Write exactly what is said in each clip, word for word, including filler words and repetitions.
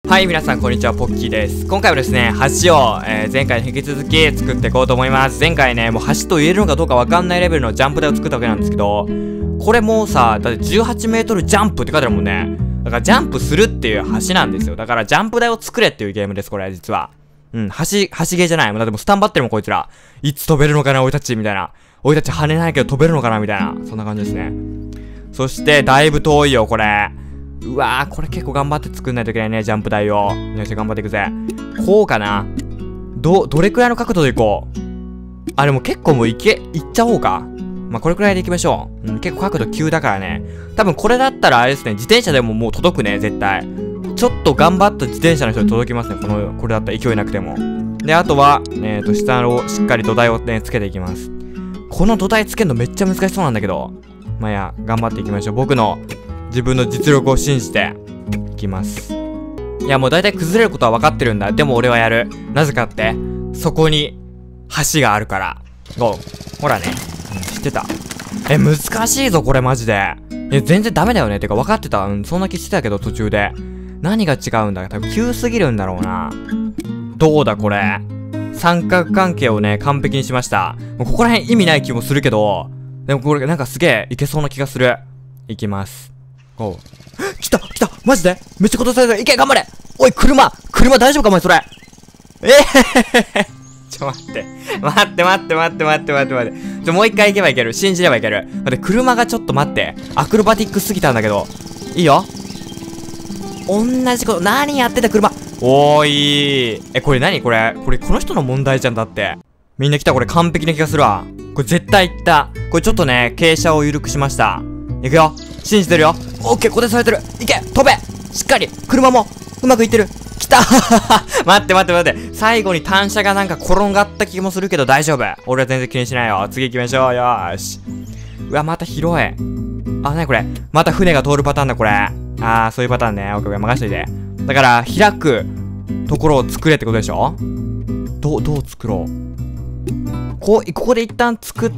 はい、皆さんこんにちは、ポッキーです。今回はですね、橋を、えー、前回に引き続き作っていこうと思います。前回ね、もう橋と言えるのかどうかわかんないレベルのジャンプ台を作ったわけなんですけど、これもうさ、だってじゅうはちメートルジャンプって書いてあるもんね。だからジャンプするっていう橋なんですよ。だからジャンプ台を作れっていうゲームです、これ、実は。うん、橋、橋ゲーじゃない。もうだってもうスタンバってるもん、こいつら。いつ飛べるのかな、俺たち、みたいな。俺たち跳ねないけど飛べるのかな、みたいな。そんな感じですね。そして、だいぶ遠いよ、これ。うわー、これ結構頑張って作んないといけないね、ジャンプ台を。よし、頑張っていくぜ。こうかな。ど、どれくらいの角度でいこう。あ、でも結構もういけ、いっちゃおうか。まあ、これくらいでいきましょう。うん、結構角度急だからね。多分これだったらあれですね、自転車でももう届くね、絶対。ちょっと頑張った自転車の人に届きますね、この、これだったら勢いなくても。で、あとは、えーと、下をしっかり土台をね、つけていきます。この土台つけるのめっちゃ難しそうなんだけど。まあ、いや、頑張っていきましょう。僕の、自分の実力を信じていきます。いやもう大体崩れることは分かってるんだ。でも俺はやる。なぜかってそこに橋があるから。ゴー。ほらね、うん、知ってた。え難しいぞこれマジで。え全然ダメだよね。てか分かってた。うんそんな気してたけど途中で何が違うんだ。多分急すぎるんだろうな。どうだこれ。三角関係をね完璧にしました。もうここら辺意味ない気もするけど、でもこれなんかすげえいけそうな気がする。いきます。おう。来た来たマジでめっちゃことされてる。いけ頑張れ。おい車車大丈夫かお前それ。ええー、ちょ待って待って待って待って待って待って待ってちょもう一回行けばいける。信じればいける。待って車がちょっと待って。アクロバティックすぎたんだけど。いいよ。同じこと何やってた車。おーいー。えこれ何これこれこの人の問題じゃん。だってみんな来た。これ完璧な気がするわ。これ絶対いった。これちょっとね傾斜を緩くしました。いくよ信じてるよ。オッケー固定されてる。いけ飛べしっかり車もうまくいってる。きた待って待って待って最後に単車がなんか転がった気もするけど大丈夫。俺は全然気にしないよ。次行きましょう。よーし。うわまた広い。あなにこれまた船が通るパターンだこれ。あーそういうパターンね。オッケー任しといて。だから開くところを作れってことでしょ。どうどう作ろう。こうここで一旦作って。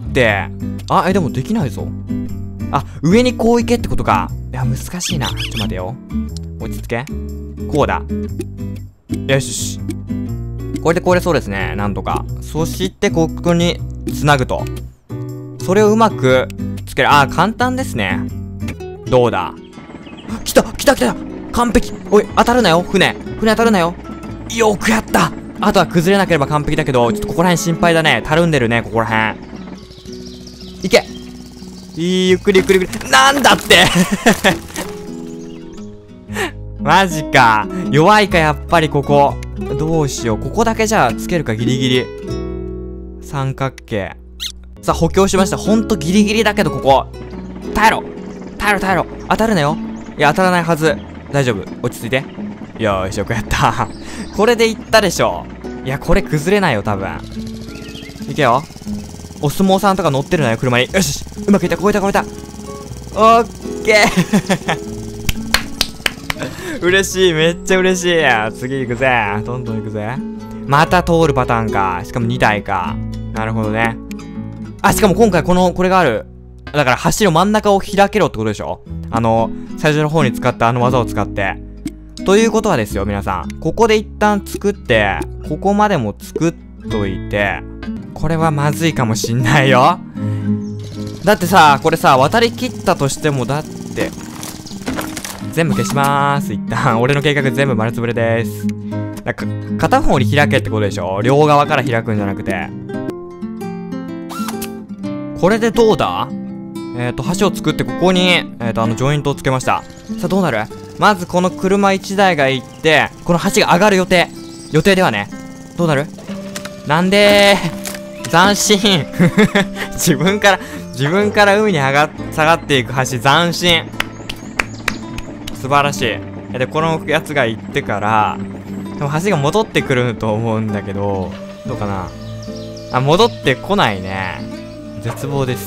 あえでもできないぞ。あ、上にこう行けってことか。いや、難しいな。ちょっと待てよ。落ち着け。こうだ。よし。これでこれそうですね。なんとか。そして、ここに繋ぐと。それをうまくつける。あ、簡単ですね。どうだ。来た来た来た完璧。おい、当たるなよ、船。船当たるなよ。よくやった。あとは崩れなければ完璧だけど、ちょっとここら辺心配だね。たるんでるね、ここら辺。いけいいゆっくりゆっくりゆっくり。なんだってマジか。弱いかやっぱりここ。どうしよう。ここだけじゃあつけるかギリギリ。三角形。さあ補強しました。ほんとギリギリだけどここ。耐えろ耐えろ耐えろ。当たるなよ。いや当たらないはず。大丈夫。落ち着いて。よーしよくやったこれでいったでしょ。いやこれ崩れないよ多分。いけよ。お相撲さんとか乗ってるのよ車に。よしうまくいった。超えた超えた。オッケー嬉しいめっちゃ嬉しい。次行くぜ。どんどん行くぜ。また通るパターンか。しかもにだいか。なるほどね。あしかも今回このこれがある。だから橋の真ん中を開けろってことでしょ。あの最初の方に使ったあの技を使って。ということはですよ皆さん。ここで一旦作ってここまでも作っといて。これはまずいかもしんないよ。だってさこれさ渡り切ったとしてもだって全部消しまーす一旦。俺の計画全部丸つぶれです。なんか片方に開けってことでしょ。両側から開くんじゃなくて。これでどうだ。えっと橋を作ってここにえっとあのジョイントをつけました。さあどうなる。まずこの車いちだいが行ってこの橋が上がる予定予定ではね。どうなる。なんでー斬新自分から自分から海に上が下がっていく橋斬新。素晴らしい。でこのやつが行ってからでも橋が戻ってくると思うんだけどどうかなあ。戻ってこないね。絶望です。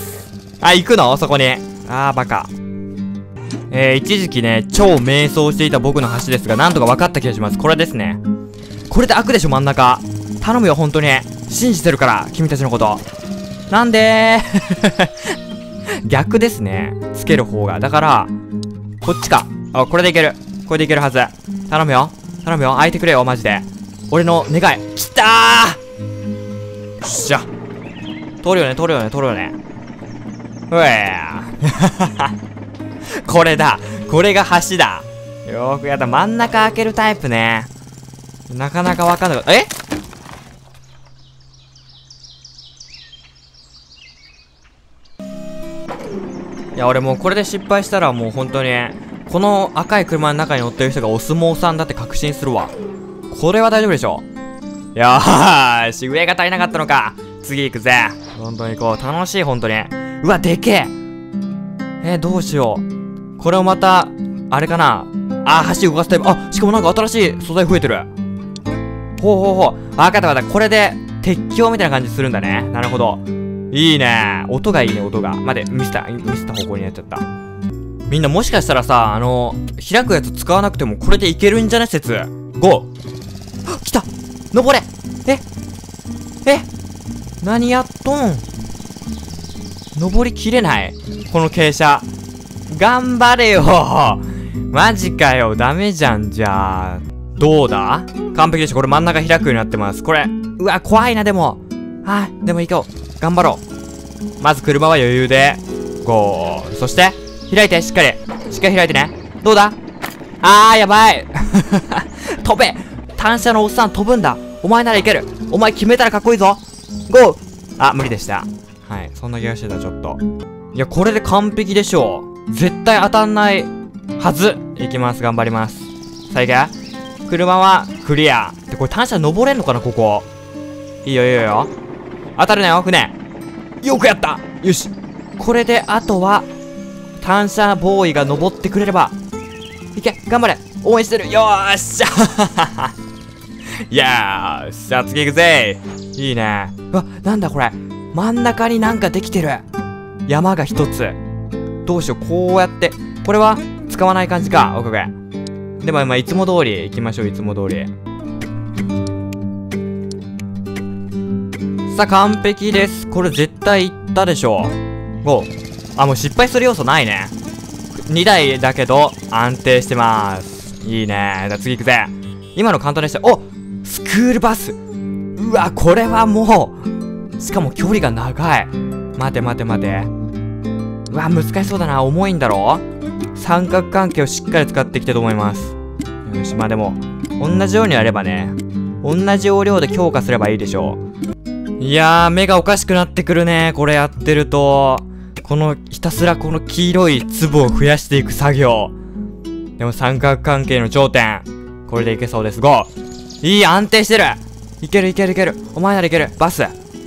あ行くのそこに。あーバカ。えー、一時期ね超迷走していた僕の橋ですがなんとか分かった気がします。これですね。これで開くでしょ真ん中。頼むよ本当に信じてるから君たちのこと。なんでー逆ですねつける方が。だからこっちか。あこれでいける。これでいけるはず。頼むよ頼むよ、開いてくれよ、マジで。俺の願い。きたー。よっしゃ。通るよね、通るよね、通るよね。うえー。これだ。これが橋だ。よーくやった。真ん中開けるタイプね。なかなかわかんない。え？いや、俺もうこれで失敗したらもう本当に、この赤い車の中に乗ってる人がお相撲さんだって確信するわ。これは大丈夫でしょ。いやーし、上が足りなかったのか。次行くぜ。どんどん行こう。楽しい、本当に。うわ、でけえ。えー、どうしよう。これをまた、あれかな。あー、橋動かすタイプ。あ、しかもなんか新しい素材増えてる。ほうほうほう。あ、わかったわかった。これで、鉄橋みたいな感じするんだね。なるほど。いいね。音がいいね、音が。待って、ミスった、ミスった方向になっちゃった。みんなもしかしたらさ、あの、開くやつ使わなくてもこれでいけるんじゃね説。ご。来た。登れ。ええ何やっとん。登りきれない。この傾斜。頑張れよ。マジかよ。ダメじゃん、じゃあ。どうだ？完璧でしょ。これ真ん中開くようになってます。これ。うわ、怖いな、でも。はい、でも行こう。頑張ろう。まず車は余裕で。ゴー。そして、開いて、しっかり。しっかり開いてね。どうだ？あー、やばい。飛べ。単車のおっさん飛ぶんだ。お前ならいける。お前決めたらかっこいいぞ。ゴー。あ、無理でした。はい。そんな気がしてた、ちょっと。いや、これで完璧でしょう。絶対当たんないはず。いきます。頑張ります。さあ、いけ。車はクリア。で、これ単車登れんのかな、ここ。いいよ、いいよよ。当たるなよ、船。よくやった。よし。これで、あとは、単車ボーイが登ってくれれば。いけ、頑張れ。応援してる。よーっしゃいやー、さあ次行くぜ。いいね。うわ、なんだこれ。真ん中になんかできてる。山が一つ。どうしよう、こうやって。これは使わない感じか。オッケーオッケー。でも今、いつも通り行きましょう、いつも通り。さあ、完璧です。これ絶対行ったでしょう。ご。あ、もう失敗する要素ないね。にだいだけど、安定してます。いいね。じゃあ次行くぜ。今の簡単でした。お！スクールバス。うわ、これはもう、しかも距離が長い。待て待て待て。うわ、難しそうだな。重いんだろ？三角関係をしっかり使ってきてると思います。よし、まあでも、同じようにやればね、同じ要領で強化すればいいでしょう。いやー、目がおかしくなってくるね。これやってると。この、ひたすらこの黄色い粒を増やしていく作業。でも三角関係の頂点。これでいけそうです。ご。いい、安定してる。いけるいけるいける。お前ならいける。バス。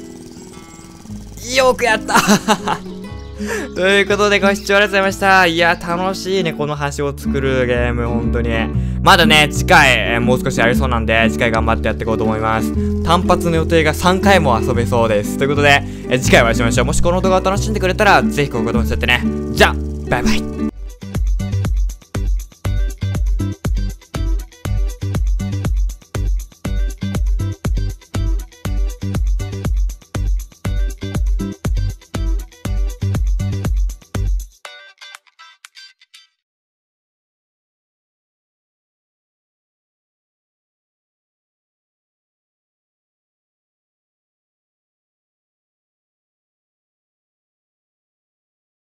よくやったということでご視聴ありがとうございました。いや、楽しいね。この橋を作るゲーム、本当に。まだね、次回、えー、もう少しやりそうなんで、次回頑張ってやっていこうと思います。単発の予定がさんかいも遊べそうです。ということで、えー、次回お会いしましょう。もしこの動画を楽しんでくれたら、ぜひ高評価ともしちゃってね。じゃあ、バイバイ。